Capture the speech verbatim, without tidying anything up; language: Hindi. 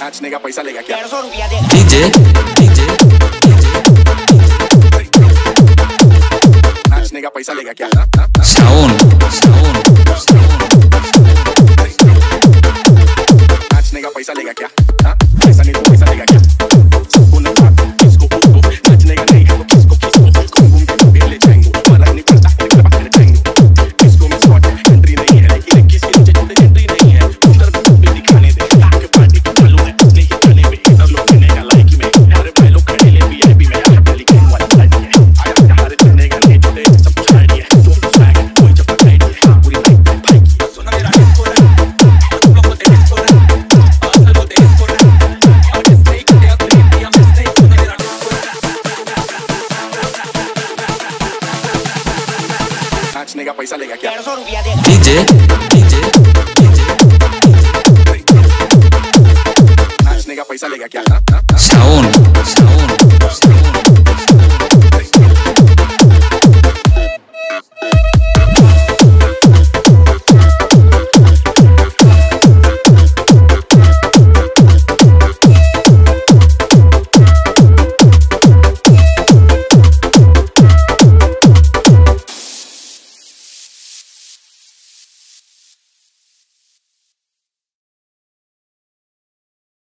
नाचने का पैसा लेगा क्या? डेढ़ सौ रुपया देगा। डीजे डीजे नाचने का पैसा लेगा क्या? साउंड साउंड नाचने का पैसा लेगा क्या? पैसा नहीं तो पैसा लेगा क्या? सबको ना किसको उसको नाचने का नहीं है तो किसको किसको घूम घूम के बेले जाएंगे फर्क नहीं पड़ता निकल बाहर जाएंगे किसको में स्पॉट एंट्री नहीं है लेकिन किसी नीचे छोटे एंट्री नहीं है उधर भी दिखाने दे आके पार्टी को चालू है नहीं खाने में इधर लोग कहने का लाइक में हमारे भाई लोग खड़े ले वीआईपी में यहाँ लिखने वाला साइड है आया हमारे चलने का नहीं छोटे सब कुछ हाइड है जो कुछ है कोई जब तक हाइड है पूरी लाइफ भाई की सुना मेरा डिस्को है तुम लोग को डिस्को है आसर को डिस्को है और किस नहीं करते अपनी प्रिया में नहीं सुना मेरा डिस्को है नाचने का पैसा लेगा क्या? डेढ़ सौ रुपया देगा। डीजे डीजे नाचने का पैसा लेगा क्या? Sound sound